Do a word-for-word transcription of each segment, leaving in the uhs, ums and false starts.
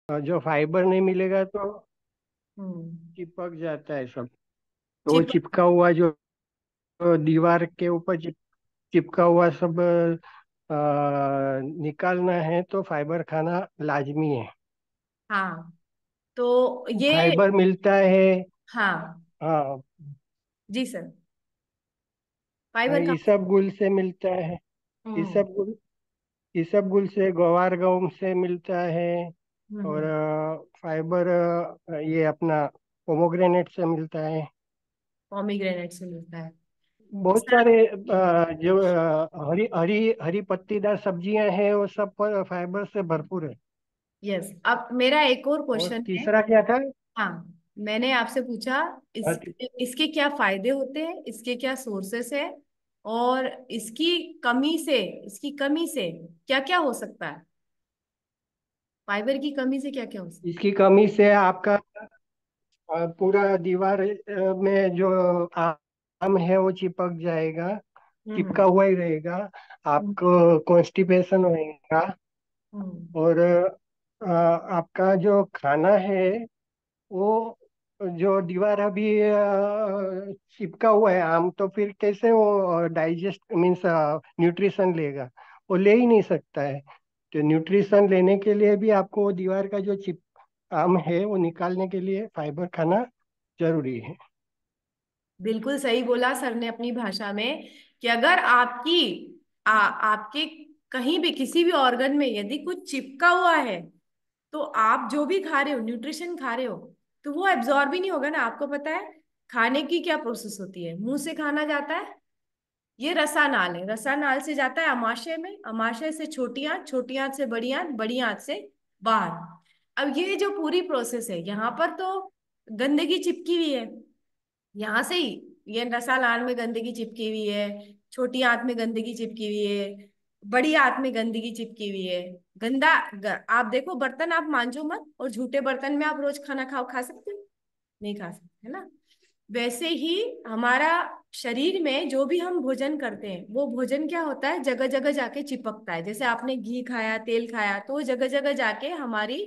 जो फाइबर नहीं मिलेगा तो हम्म। चिपक जाता है सब। तो वो चिपक। चिपका हुआ जो जो दीवार के ऊपर चिप, चिपका हुआ सब अ, निकालना है तो फाइबर खाना लाजमी है। हाँ, तो ये। फाइबर मिलता है। हाँ। हाँ। जी सर। फाइबर कहाँ से? इसबगुल से मिलता है। हम्म। इसबगुल इसबगुल से, ग्वार गम से मिलता है। और हम्म। अ, फाइबर अ, ये अपना पोमोग्रेनेट से मिलता है। पॉमीग्रेनेट से मिलता है बहुत सर। सारे अ, जो अ, हरी हरी हरी पत्तीदार सब्जियां हैं वो सब पर फाइबर से भरपूर है। यस, अब मेरा एक और और क्वेश्चन है। तीसरा क्या था? हाँ, मैंने आपसे पूछा अ, इस ती- इसके क्या फायदे होते हैं, इसके क्या सोर्सेस है, और इसकी कमी से इसकी कमी से क्या क्या हो सकता है, फाइबर की कमी से क्या क्या हो सकता इसकी कमी से आपका अ, पूरा दीवार अ, में जो आम है वो चिपक जाएगा। है। चिपका हम्म। हुआ ही रहेगा। हम्म। आपको कॉन्स्टिपेशन होएगा। हम्म। और अ, आपका जो खाना है वो, जो दीवार अभी अ, चिपका हुआ है आम, तो फिर कैसे वो डाइजेस्ट मीन्स न्यूट्रिशन लेगा? वो ले ही नहीं सकता है। तो न्यूट्रिशन लेने के लिए भी आपको वो दीवार का जो चिप आम है वो निकालने के लिए फाइबर खाना जरूरी है। बिल्कुल सही बोला सर ने अपनी भाषा में, कि अगर आपकी आ, आपके कहीं भी किसी भी ऑर्गन में यदि कुछ चिपका हुआ है, तो आप जो भी खा रहे हो, न्यूट्रिशन खा रहे हो, तो वो एब्जॉर्ब ही नहीं होगा ना। आपको पता है खाने की क्या प्रोसेस होती है? मुंह से खाना जाता है, ये रसानाल है, रसानाल से जाता है अमाशय में, अमाशय से छोटी आंत, छोटी आंत से बड़ी आंत, बड़ी आंत से बाहर। अब ये जो पूरी प्रोसेस है, यहाँ पर तो गंदगी चिपकी हुई है, यहाँ से ही ये नसा नाल में गंदगी चिपकी हुई है, छोटी आंत में गंदगी चिपकी हुई है, बड़ी आंत में गंदगी चिपकी हुई है। गंदा ग, आप देखो, बर्तन आप मांजो मत, और झूठे बर्तन में आप रोज खाना खाओ, खा सकते हो? नहीं खा सकते, है ना। वैसे ही हमारा शरीर में जो भी हम भोजन करते हैं, वो भोजन क्या होता है, जगह जगह जाके चिपकता है। जैसे आपने घी खाया, तेल खाया, तो वो जगह जगह जाके हमारी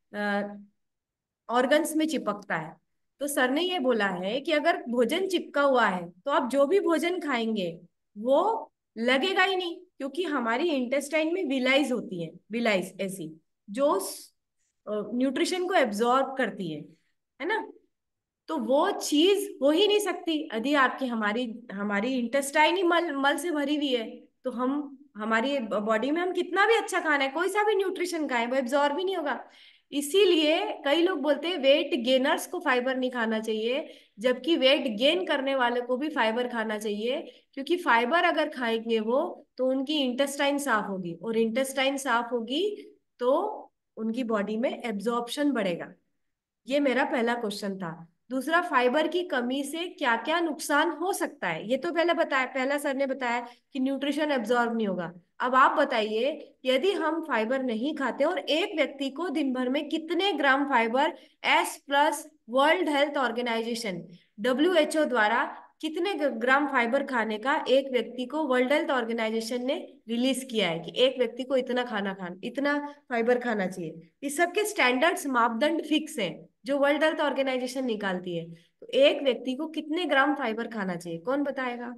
ऑर्गन्स में चिपकता है। तो सर ने ये बोला है कि अगर भोजन चिपका हुआ है, तो आप जो भी भोजन खाएंगे वो लगेगा ही नहीं, क्योंकि हमारी इंटेस्टाइन में विलाइज होती है, विलाइज ऐसी, जो न्यूट्रिशन को एब्जॉर्ब करती है है ना। तो वो चीज हो ही नहीं सकती यदि आपकी हमारी हमारी इंटेस्टाइन ही मल मल से भरी हुई है। तो हम हमारी बॉडी में हम कितना भी अच्छा खाना है, कोई सा भी न्यूट्रिशन खाएं, वो एब्जॉर्ब ही नहीं होगा। इसीलिए कई लोग बोलते हैं वेट गेनर्स को फाइबर नहीं खाना चाहिए, जबकि वेट गेन करने वाले को भी फाइबर खाना चाहिए। क्योंकि फाइबर अगर खाएंगे वो, तो उनकी इंटेस्टाइन साफ होगी, और इंटेस्टाइन साफ होगी तो उनकी बॉडी में एब्जॉर्प्शन बढ़ेगा। ये मेरा पहला क्वेश्चन था। दूसरा, फाइबर की कमी से क्या क्या नुकसान हो सकता है, ये तो पहले बताया, पहला सर ने बताया कि न्यूट्रिशन एब्जॉर्ब नहीं होगा। अब आप बताइए, यदि हम फाइबर नहीं खाते, और एक व्यक्ति को दिन भर में कितने gram fibre, as per World Health Organization, W H O द्वारा, कितने ग्राम फाइबर खाने का एक व्यक्ति को वर्ल्ड हेल्थ ऑर्गेनाइजेशन ने रिलीज किया है, कि एक व्यक्ति को इतना खाना खाना, इतना फाइबर खाना चाहिए। इस सब के स्टैंडर्ड्स, मापदंड फिक्स हैं, जो वर्ल्ड हेल्थ ऑर्गेनाइजेशन निकालती है। तो एक व्यक्ति को कितने ग्राम फाइबर खाना चाहिए, कौन बताएगा?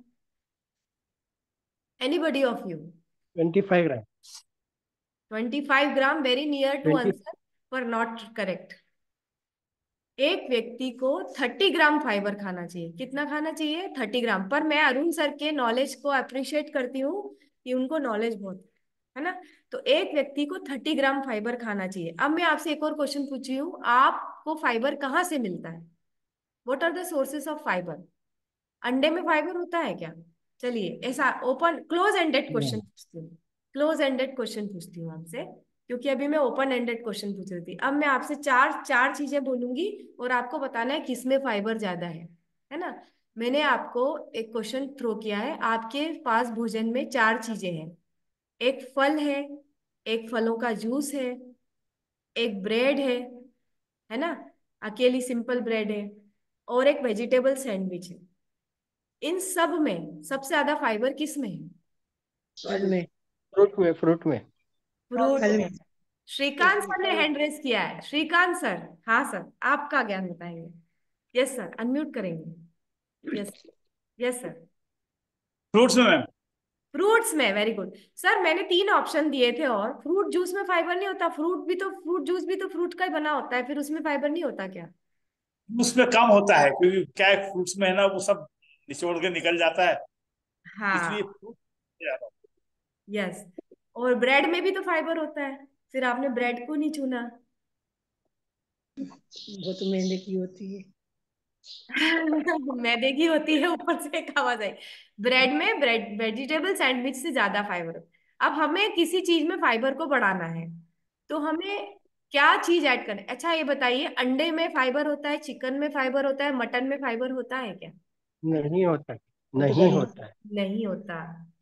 Anybody of you? Twenty five gram. Twenty five gram, very near to twenty. Answer, पर नॉट करेक्ट। एक व्यक्ति को थर्टी ग्राम फाइबर खाना चाहिए। कितना खाना चाहिए? Thirty gram. पर मैं अरुण सर के नॉलेज को अप्रिशिएट करती हूँ, कि उनको नॉलेज बहुत है ना। तो एक व्यक्ति को थर्टी ग्राम फाइबर खाना चाहिए। अब मैं आपसे एक और क्वेश्चन पूछी हूँ, आपको फाइबर कहाँ से मिलता है? What are the sources of fibre? अंडे में फाइबर होता है क्या? चलिए, ऐसा ओपन क्लोज एंडेड क्वेश्चन पूछती हूँ, क्लोज एंडेड क्वेश्चन पूछती हूँ आपसे, क्योंकि अभी मैं ओपन एंडेड क्वेश्चन पूछ रही थी। अब मैं आपसे चार चार चीजें बोलूंगी, और आपको बताना है किसमें फाइबर ज्यादा है है ना। मैंने आपको एक क्वेश्चन थ्रो किया है, आपके पास भोजन में चार चीजें हैं। एक फल है, एक फलों का जूस है, एक ब्रेड है है ना, अकेली सिंपल ब्रेड है, और एक वेजिटेबल सैंडविच है। इन सब में सबसे ज्यादा फाइबर किस में है? फल में। फ्रूट में फ्रूट में फ्रूट फल में। में। श्रीकांत सर ने हैंड रेस किया है, श्रीकांत सर। हाँ सर, आपका ज्ञान बताएंगे। यस सर, अनम्यूट करेंगे। Yes, yes sir. फ्रूट्स में मैम। फ्रूट्स में, वेरी गुड सर। मैंने तीन ऑप्शन दिए थे, और फ्रूट जूस में फाइबर नहीं होता। फ्रूट भी तो, फ्रूट जूस भी तो फ्रूट का ही बना होता है, फिर उसमें फाइबर नहीं होता क्या? उसमें कम होता है क्योंकि क्या है, फ्रूट्स में है ना वो सब निचोड़ के निकल जाता है, इसलिए हाँ, फ्रूट ज्यादा। यस। और ब्रेड में भी तो फाइबर होता है, फिर आपने ब्रेड को नहीं चुना। वो तो मैदे की होती है। मैदे की होती है, ऊपर से एक आवाज आई। ब्रेड में, ब्रेड वेजिटेबल सैंडविच से ज्यादा फाइबर। अब हमें किसी चीज में फाइबर को बढ़ाना है, तो हमें क्या चीज ऐड करना है? अच्छा ये बताइए, अंडे में फाइबर होता है, चिकन में फाइबर होता है, मटन में फाइबर होता है क्या? नहीं होता, वो तो नहीं बनी होता है। नहीं होता।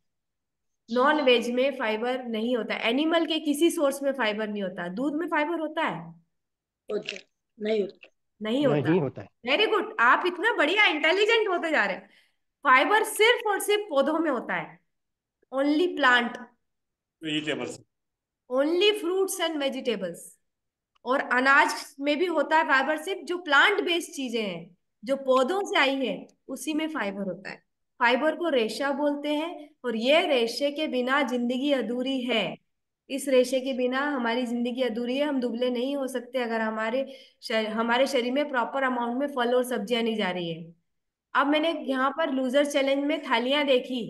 नॉन वेज में फाइबर नहीं होता, एनिमल के किसी सोर्स में फाइबर नहीं होता। दूध में फाइबर होता है? होता नहीं होता। नहीं होता। नहीं होता है। वेरी गुड, आप इतना बढ़िया इंटेलिजेंट होते जा रहे हैं। फाइबर सिर्फ और सिर्फ पौधों में होता है, only plant, vegetables. Only fruits and vegetables. और अनाज में भी होता है फाइबर, सिर्फ जो प्लांट बेस्ड चीजें हैं, जो पौधों से आई है, उसी में फाइबर होता है। फाइबर को रेशा बोलते हैं, और ये रेशे के बिना जिंदगी अधूरी है। इस रेशे के बिना हमारी जिंदगी अधूरी है। हम दुबले नहीं हो सकते अगर हमारे शर, हमारे शरीर में प्रॉपर अमाउंट में फल और सब्जियां नहीं जा रही है। अब मैंने यहाँ पर लूजर चैलेंज में थालियां देखी,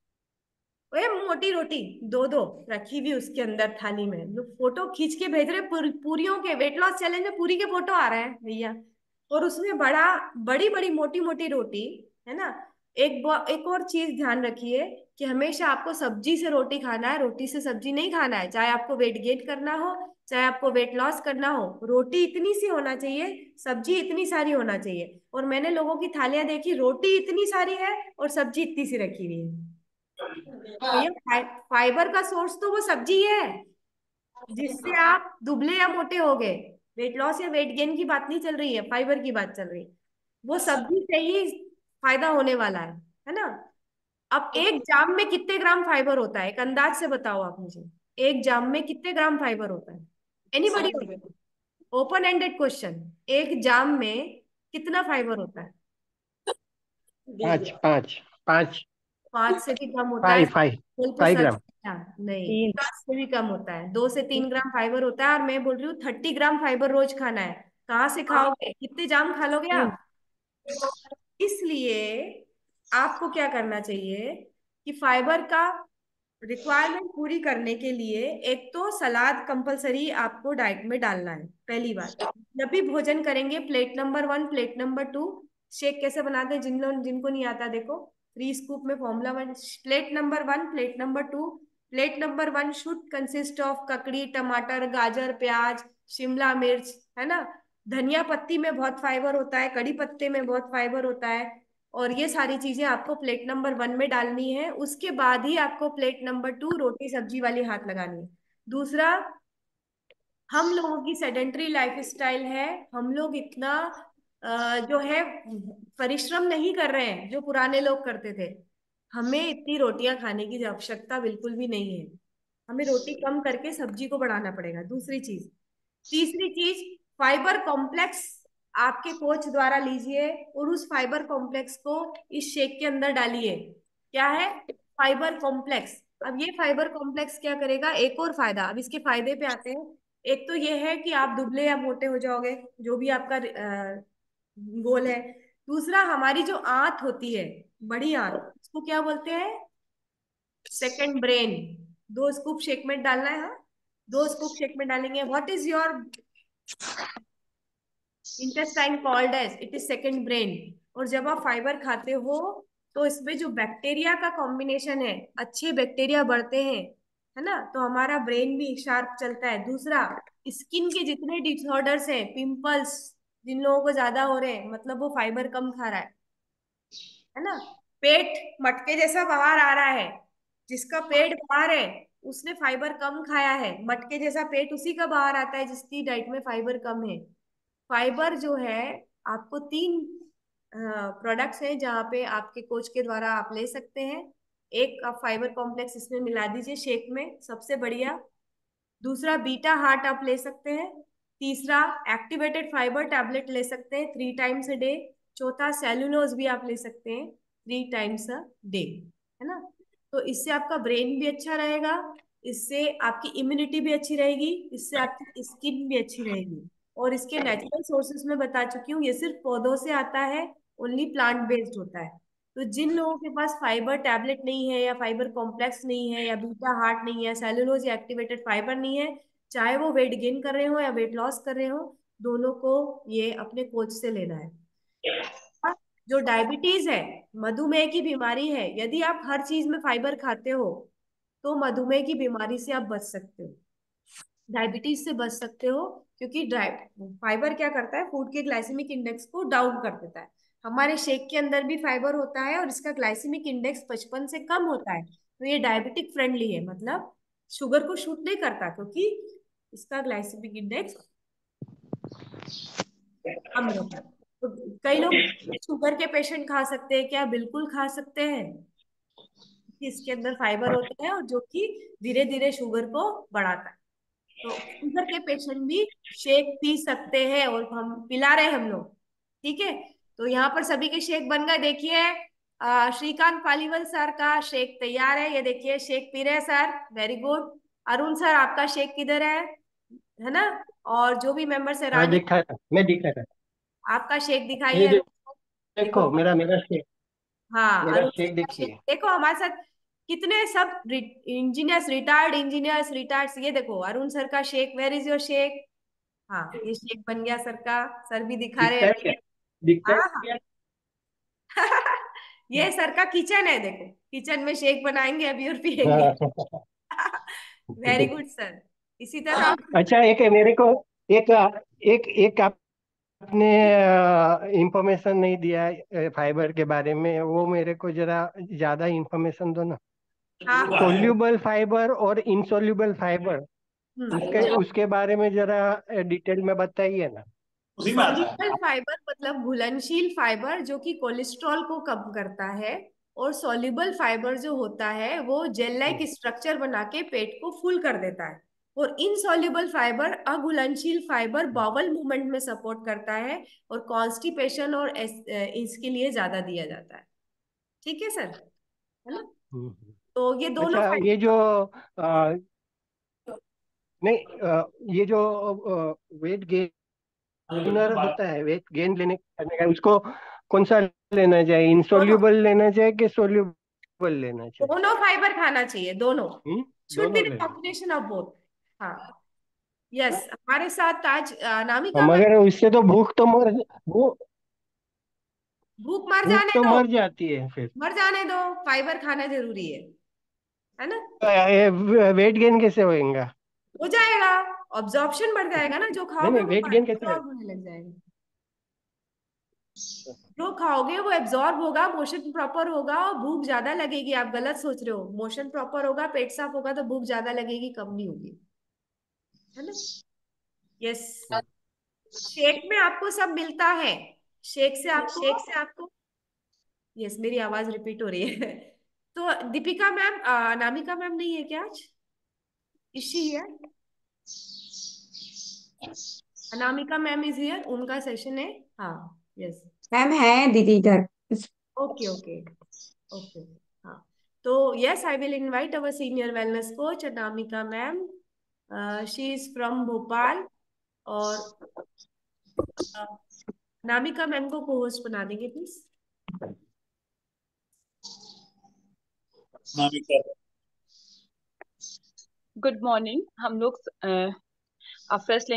ओए मोटी रोटी दो दो रखी हुई उसके अंदर थाली में, लोग फोटो खींच के भेज रहे, पूर, पूरियों के वेट लॉस चैलेंज में पूरी के फोटो आ रहे हैं भैया। और उसमें बड़ा, बड़ी बड़ी मोटी मोटी रोटी, है ना। एक ब- एक और चीज ध्यान रखिए कि हमेशा आपको सब्जी से रोटी खाना है, रोटी से सब्जी नहीं खाना है। चाहे आपको वेट गेन करना हो, चाहे आपको वेट लॉस करना हो, रोटी इतनी सी होना चाहिए, सब्जी इतनी सारी होना चाहिए। और मैंने लोगों की थालियां देखी, रोटी इतनी सारी है और सब्जी इतनी सी रखी हुई है। भैया फाइ, फाइबर का सोर्स तो वो सब्जी है, जिससे आप दुबले या मोटे हो गए। वेट लॉस या वेट गेन की बात नहीं चल रही है, फाइबर की बात चल रही है। वो सब्जी से ही फायदा होने वाला है है ना। अब एक जाम में कितने ग्राम फाइबर होता है, एक अंदाज से बताओ आप मुझे। एक जाम में कितने ग्राम फाइबर होता है? एनीबॉडी? Open ended question. एक जाम में कितना फाइबर होता है? पाँच पाँच पाँच। पांच से भी कम होता है। फाइव फाइव बोल पे फाइव सर, ग्राम। क्या नहीं, तीन। पांच से भी कम होता है। दो से तीन ग्राम फाइबर होता है, और मैं बोल रही हूँ थर्टी ग्राम फाइबर रोज खाना है। कहाँ से खाओगे, कितने जाम खा लोगे तीन। आप? इसलिए आपको क्या करना चाहिए कि फाइबर का रिक्वायरमेंट पूरी करने के लिए, एक तो सलाद कंपलसरी आपको डाइट में डालना है, पहली बात। जब भी भोजन करेंगे, plate number one, plate number two, shake कैसे बनाते हैं जिन लोग, जिनको नहीं आता देखो, थ्री स्कूप में formula one. Plate number one, plate number two. Plate number one should consist of ककड़ी, टमाटर, गाजर, प्याज, शिमला मिर्च, है ना। धनिया पत्ती में बहुत फाइबर होता है, कड़ी पत्ते में बहुत फाइबर होता है। और ये सारी चीजें आपको प्लेट नंबर वन में डालनी है, उसके बाद ही आपको प्लेट नंबर टू, रोटी सब्जी वाली हाथ लगानी है। दूसरा, हम लोगों की सेडेंट्री लाइफ स्टाइल है। हम लोग इतना अ, जो है परिश्रम नहीं कर रहे हैं जो पुराने लोग करते थे। हमें इतनी रोटियां खाने की आवश्यकता बिल्कुल भी नहीं है। हमें रोटी कम करके सब्जी को बढ़ाना पड़ेगा, दूसरी चीज। तीसरी चीज, फाइबर कॉम्प्लेक्स आपके कोच द्वारा लीजिए, और उस फाइबर कॉम्प्लेक्स को इस शेक के अंदर डालिए। क्या है? Fibre complex. अब ये फाइबर कॉम्प्लेक्स क्या करेगा, एक और फायदा, अब इसके फायदे पे आते हैं। एक तो ये है कि आप दुबले या मोटे हो जाओगे, जो भी आपका गोल है। दूसरा, हमारी जो आंत होती है, बड़ी आंत, उसको क्या बोलते हैं? Second brain. दो स्कूप शेक में डालना है, हाँ, दो स्कूप शेक में डालेंगे। What is your intestine called as? It is second brain. और जब आप फाइबर खाते हो, तो इसमें जो बैक्टीरिया का कॉम्बिनेशन है, अच्छे बैक्टीरिया बढ़ते हैं, है ना, तो हमारा ब्रेन भी शार्प चलता है। दूसरा, स्किन के जितने डिसऑर्डर्स हैं, पिंपल्स जिन लोगों को ज्यादा हो रहे हैं, मतलब वो फाइबर कम खा रहा है है ना। पेट मटके जैसा बाहर आ रहा है, जिसका पेट बाहर है उसने फाइबर कम खाया है। मटके जैसा पेट उसी का बाहर आता है जिसकी डाइट में फाइबर कम है। फाइबर जो है, आपको तीन प्रोडक्ट्स हैं जहाँ पे आपके कोच के द्वारा आप ले सकते हैं। एक, आप फाइबर कॉम्प्लेक्स इसमें मिला दीजिए शेक में, सबसे बढ़िया। दूसरा बीटा हार्ट आप ले सकते हैं। तीसरा एक्टिवेटेड फाइबर टैबलेट ले सकते हैं थ्री टाइम्स अ डे। चौथा सेलुलोज भी आप ले सकते हैं थ्री टाइम्स अ डे, है ना। तो इससे आपका ब्रेन भी अच्छा रहेगा, इससे आपकी इम्यूनिटी भी अच्छी रहेगी, इससे आपकी स्किन भी अच्छी रहेगी। और इसके नेचुरल सोर्सेज में बता चुकी हूँ, ये सिर्फ पौधों से आता है, ओनली प्लांट बेस्ड होता है। तो जिन लोगों के पास फाइबर टैबलेट नहीं है, या फाइबर कॉम्प्लेक्स नहीं है, या बीटा हार्ट नहीं है, सेलुलोज या एक्टिवेटेड फाइबर नहीं है, चाहे वो वेट गेन कर रहे हो या वेट लॉस कर रहे हो, दोनों को ये अपने कोच से लेना है। जो डायबिटीज है, मधुमेह की बीमारी है, यदि आप हर चीज में फाइबर खाते हो तो मधुमेह की बीमारी से आप बच सकते हो, डायबिटीज से बच सकते हो। क्योंकि फाइबर क्या करता है, फूड के ग्लाइसेमिक इंडेक्स को डाउन कर देता है। हमारे शेक के अंदर भी फाइबर होता है और इसका ग्लाइसेमिक इंडेक्स पचपन से कम होता है, तो ये डायबिटिक फ्रेंडली है, मतलब शुगर को शूट नहीं करता, क्योंकि इसका ग्लाइसेमिक इंडेक्स कम रहता है। तो कई लोग शुगर के पेशेंट खा सकते हैं क्या? बिल्कुल खा सकते हैं, कि इसके अंदर फाइबर होता है और जो कि धीरे धीरे शुगर को बढ़ाता है। तो शुगर के पेशेंट भी शेक पी सकते हैं, और हम पिला रहे हैं हम लोग, ठीक है। तो यहाँ पर सभी के शेक बन गए। देखिए अ, श्रीकांत पालीवाल सर का शेक तैयार है, ये देखिए शेक पी रहे हैं sir, very good. Arun sir आपका शेक किधर है है ना? और जो भी मेंबर्स है, हाँ रानी दिखा था, मैं दिखा था। आपका शेक ये दिखाइए। दे- देखो, देखो मेरा मेरा शेक, हाँ मेरा अरुण सर शेक का शेक देखिए। देखो, हमारे साथ कितने सब इंजीनियर्स, रिटायर्ड इंजीनियर्स, रिटायर्ड, ये देखो अरुण सर का shake, where is your shake? हाँ, ये शेक बन गया सर का, सर भी दिखा रहे दिखता हैं है क्या? अभी। दिखता है हाँ हाँ। क्या? ये सर का किचन है, देखो किचन में शेक बनाएंगे अभी और पियेंगे। हाँ। Very good sir. इसी तरह अच्छा, एक है मेरे को, एक एक एक आपने इंफॉर्मेशन नहीं दिया है फाइबर के बारे में, वो मेरे को जरा ज्यादा इंफॉर्मेशन दो ना। हाँ हाँ। सोल्यूबल फाइबर और इनसोल्यूबल फाइबर, उसके हम्म उसके बारे में जरा डिटेल में बताइए ना। उसी में आता सॉल्युबल है। फाइबर मतलब घुलनशील फाइबर जो कि कोलेस्ट्रॉल को कम करता है, और सॉल्युबल फाइबर जो होता है वो जेल लाइक स्ट्रक्चर बना के पेट को फुल कर देता है। और इनसॉल्युबल फाइबर अघुलनशील फाइबर बाउल मूवमेंट में सपोर्ट करता है, और कॉन्स्टिपेशन और एस- अ, इसके लिए ज्यादा दिया जाता है। ठीक है सर, है ना? हम्म। तो ये दोनों अच्छा, ये फाइबर। जो अ, नहीं, अ, ये जो वेट गेनर होता है, वेट गेन लेने करने का, उसको कौन सा लेना चाहिए, दोनों इंसोल्यूबल लेना चाहिए कि सोल्यूबल लेना चाहिए? दोनों फाइबर खाना चाहिए, दोनों। हम्म, शुड बी दोनों द लेना। Combination of both. हाँ, यस। हमारे साथ आज अ, और अनामिका मैम। मगर उससे तो भूख तो मर भूख भूख मर भूख जाने तो दो, मर जाती है फिर। मर जाने दो, फाइबर खाना जरूरी है है ना? वेट गेन कैसे होएगा? हो जाएगा, ऑब्जॉर्प्शन बढ़ जाएगा ना, जो नहीं खाओगे नहीं, वो वेट गेन कैसे एब्जॉर्ब होने लग जाएगा। जो खाओगे वो एब्जॉर्ब होगा, मोशन प्रॉपर होगा, और भूख ज्यादा लगेगी। आप गलत सोच रहे हो, मोशन प्रॉपर होगा, पेट साफ होगा, तो भूख ज्यादा लगेगी, कम नहीं होगी, है ना? यस। शेक में आपको सब मिलता है। शेक से आपको शेक से आपको यस, मेरी आवाज रिपीट हो रही है। तो दीपिका मैम, अनामिका मैम नहीं है क्या आज? इसी है, अनामिका मैम इज हियर, उनका सेशन है। हाँ, यस। मैम है दीदी इधर। Okay okay okay. हाँ, तो yes, I will invite our senior wellness coach Anamika ma'am. She is from Bhopal. और अ, अनामिका मैम को को होस्ट बना देंगे प्लीज। नामिका। Good morning. हम लोग फर्स्ट